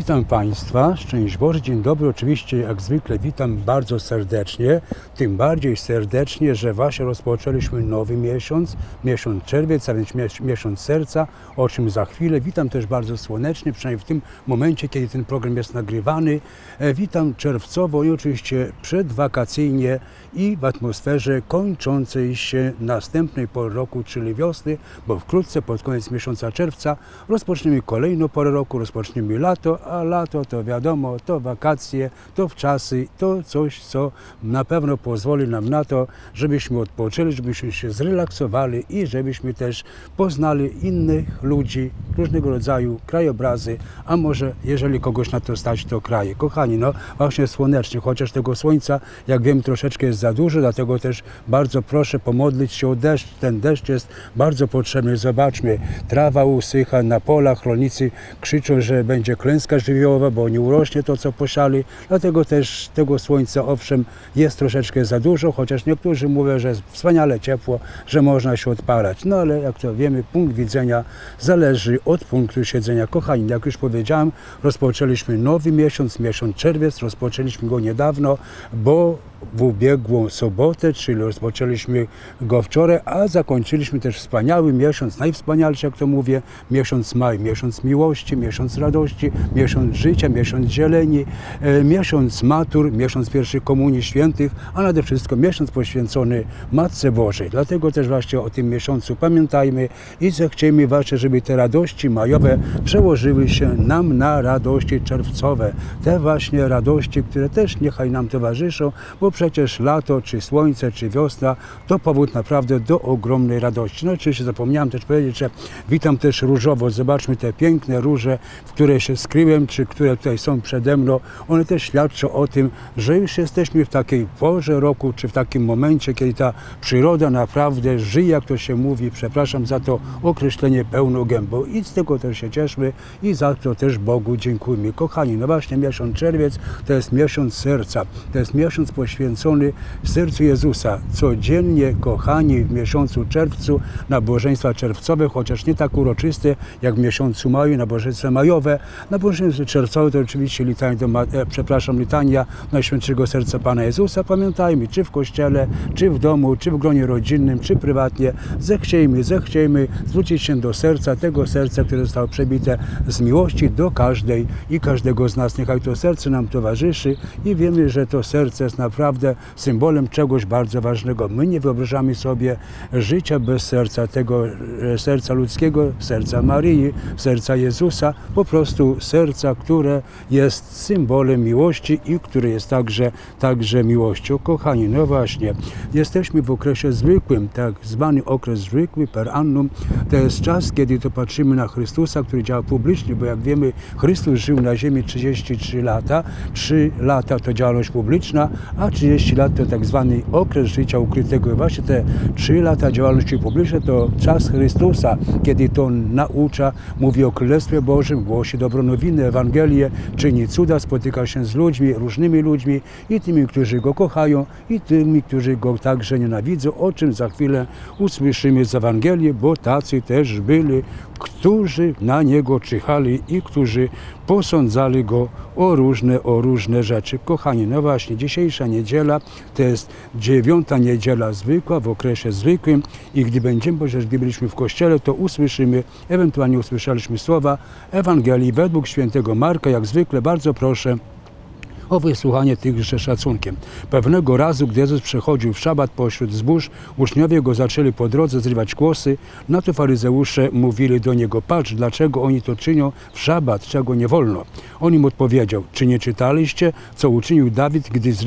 Witam Państwa, szczęść Boże, dzień dobry. Oczywiście jak zwykle witam bardzo serdecznie, tym bardziej serdecznie, że właśnie rozpoczęliśmy nowy miesiąc, miesiąc czerwiec, a więc miesiąc serca, o czym za chwilę. Witam też bardzo słonecznie, przynajmniej w tym momencie, kiedy ten program jest nagrywany. Witam czerwcowo i oczywiście przedwakacyjnie i w atmosferze kończącej się następnej pory roku, czyli wiosny, bo wkrótce pod koniec miesiąca czerwca rozpoczniemy kolejną porę roku, rozpoczniemy lato, a lato to wiadomo, to wakacje, to wczasy, to coś, co na pewno pozwoli nam na to, żebyśmy odpoczęli, żebyśmy się zrelaksowali i żebyśmy też poznali innych ludzi, różnego rodzaju krajobrazy, a może jeżeli kogoś na to stać, to kraje. Kochani, no właśnie słonecznie, chociaż tego słońca, jak wiem, troszeczkę jest za dużo, dlatego też bardzo proszę pomodlić się o deszcz. Ten deszcz jest bardzo potrzebny. Zobaczmy, trawa usycha na polach, rolnicy krzyczą, że będzie klęska żywiołowa, bo nie urośnie to, co posiali, dlatego też tego słońca, owszem, jest troszeczkę za dużo, chociaż niektórzy mówią, że jest wspaniale ciepło, że można się odpalać. No ale jak to wiemy, punkt widzenia zależy od punktu siedzenia. Kochani, jak już powiedziałem, rozpoczęliśmy nowy miesiąc, miesiąc czerwiec, rozpoczęliśmy go niedawno, bo w ubiegłą sobotę, czyli rozpoczęliśmy go wczoraj, a zakończyliśmy też wspaniały miesiąc, najwspanialszy, jak to mówię, miesiąc maj, miesiąc miłości, miesiąc radości, miesiąc życia, miesiąc zieleni, miesiąc matur, miesiąc pierwszej komunii świętych, a nade wszystko miesiąc poświęcony Matce Bożej. Dlatego też właśnie o tym miesiącu pamiętajmy i zechciejmy właśnie, żeby te radości majowe przełożyły się nam na radości czerwcowe. Te właśnie radości, które też niechaj nam towarzyszą, bo przecież lato, czy słońce, czy wiosna to powód naprawdę do ogromnej radości. No oczywiście zapomniałem też powiedzieć, że witam też różowo. Zobaczmy te piękne róże, w które się skryłem, czy które tutaj są przede mną. One też świadczą o tym, że już jesteśmy w takiej porze roku, czy w takim momencie, kiedy ta przyroda naprawdę żyje, jak to się mówi. Przepraszam za to określenie pełną gębą. I z tego też się cieszmy i za to też Bogu dziękujmy. Kochani, no właśnie miesiąc czerwiec to jest miesiąc serca. To jest miesiąc poświęcony sercu Jezusa. Codziennie, kochani, w miesiącu czerwcu nabożeństwa czerwcowe, chociaż nie tak uroczyste jak w miesiącu maju, nabożeństwa majowe. Nabożeństwo czerwcowe to oczywiście litania Najświętszego Serca Pana Jezusa. Pamiętajmy, czy w kościele, czy w domu, czy w gronie rodzinnym, czy prywatnie, zechciejmy zwrócić się do serca, tego serca, które zostało przebite z miłości do każdej i każdego z nas. Niechaj to serce nam towarzyszy i wiemy, że to serce jest naprawdę symbolem czegoś bardzo ważnego. My nie wyobrażamy sobie życia bez serca, tego serca ludzkiego, serca Maryi, serca Jezusa, po prostu serca, które jest symbolem miłości i które jest także miłością. Kochani, no właśnie, jesteśmy w okresie zwykłym, tak zwany okres zwykły, per annum. To jest czas, kiedy to patrzymy na Chrystusa, który działa publicznie, bo jak wiemy, Chrystus żył na ziemi 33 lata. 3 lata to działalność publiczna, a 30 lat to tak zwany okres życia ukrytego. I właśnie te 3 lata działalności publicznej to czas Chrystusa, kiedy to naucza, mówi o Królestwie Bożym, głosi dobrą nowinę, Ewangelię, czyni cuda, spotyka się z ludźmi, różnymi ludźmi i tymi, którzy Go kochają i tymi, którzy Go także nienawidzą, o czym za chwilę usłyszymy z Ewangelii, bo tacy też byli, którzy na Niego czyhali i którzy posądzali Go o różne rzeczy. Kochani, no właśnie, dzisiejsza niedziela to jest 9. niedziela zwykła, w okresie zwykłym i gdy byliśmy w kościele, to usłyszymy, ewentualnie usłyszeliśmy słowa Ewangelii według świętego Marka. Jak zwykle bardzo proszę o wysłuchanie tychże szacunkiem. Pewnego razu, gdy Jezus przechodził w szabat pośród zbóż, uczniowie Go zaczęli po drodze zrywać kłosy. Na to faryzeusze mówili do Niego: patrz, dlaczego oni to czynią w szabat, czego nie wolno. On im odpowiedział: czy nie czytaliście, co uczynił Dawid,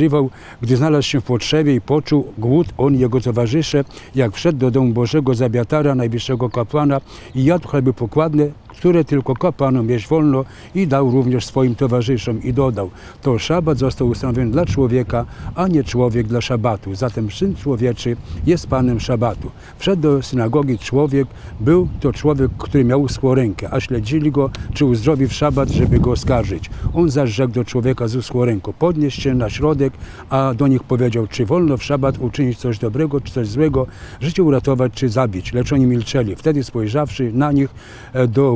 gdy znalazł się w potrzebie i poczuł głód, on i jego towarzysze, jak wszedł do domu Bożego z Abiatara, najwyższego kapłana, i jadł chleby pokładne, które tylko kapłanom jeść wolno, i dał również swoim towarzyszom, i dodał: to szabat został ustanowiony dla człowieka, a nie człowiek dla szabatu. Zatem Syn Człowieczy jest Panem szabatu. Wszedł do synagogi człowiek, był to człowiek, który miał uschłą rękę, a śledzili go, czy uzdrowi w szabat, żeby go oskarżyć. On zaś rzekł do człowieka z uschłą ręką: podnieś się na środek, a do nich powiedział: czy wolno w szabat uczynić coś dobrego, czy coś złego, życie uratować, czy zabić? Lecz oni milczeli. Wtedy spojrzawszy na nich dookoła,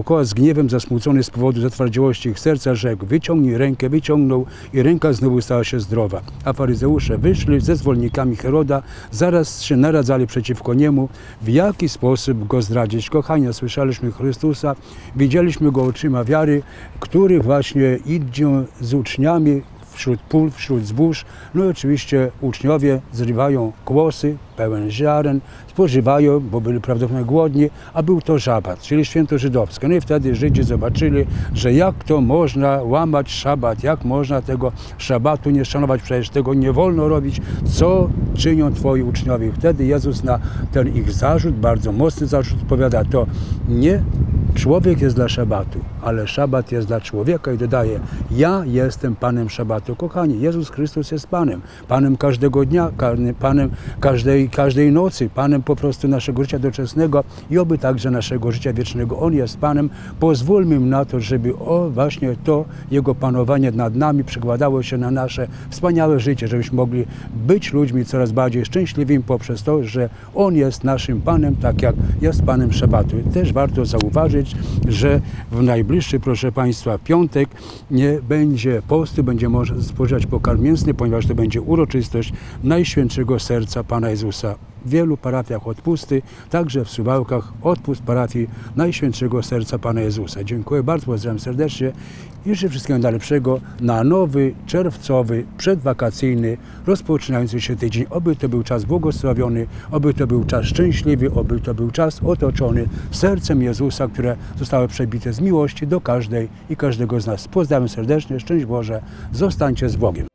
Dookoła z gniewem zasmucony z powodu zatwardziałości ich serca rzekł: wyciągnij rękę, wyciągnął i ręka znowu stała się zdrowa. A faryzeusze wyszli ze zwolennikami Heroda, zaraz się naradzali przeciwko niemu, w jaki sposób go zdradzić. Kochani, słyszeliśmy Chrystusa, widzieliśmy go oczyma wiary, który właśnie idzie z uczniami wśród pól, wśród zbóż. No i oczywiście uczniowie zrywają kłosy pełen ziaren, spożywają, bo byli prawdopodobnie głodni, a był to szabat, czyli święto żydowskie. No i wtedy Żydzi zobaczyli, że jak to można łamać szabat, jak można tego szabatu nie szanować, przecież tego nie wolno robić, co czynią twoi uczniowie. I wtedy Jezus na ten ich zarzut, bardzo mocny zarzut, odpowiada: to nie człowiek jest dla szabatu, ale szabat jest dla człowieka, i dodaje: ja jestem Panem szabatu. Kochani, Jezus Chrystus jest Panem. Panem każdego dnia, Panem każdej nocy, Panem po prostu naszego życia doczesnego i oby także naszego życia wiecznego. On jest Panem. Pozwólmy Mu na to, żeby właśnie to Jego panowanie nad nami przekładało się na nasze wspaniałe życie, żebyśmy mogli być ludźmi coraz bardziej szczęśliwymi poprzez to, że On jest naszym Panem, tak jak jest Panem szabatu. Też warto zauważyć, że w najbliższy, proszę Państwa, piątek nie będzie postu, będzie można spożywać pokarm mięsny, ponieważ to będzie uroczystość Najświętszego Serca Pana Jezusa. W wielu parafiach odpusty, także w Suwałkach odpust parafii Najświętszego Serca Pana Jezusa. Dziękuję bardzo, pozdrawiam serdecznie i życzę wszystkiego najlepszego na nowy, czerwcowy, przedwakacyjny, rozpoczynający się tydzień. Oby to był czas błogosławiony, oby to był czas szczęśliwy, oby to był czas otoczony sercem Jezusa, które zostało przebite z miłości do każdej i każdego z nas. Pozdrawiam serdecznie, szczęść Boże, zostańcie z Bogiem.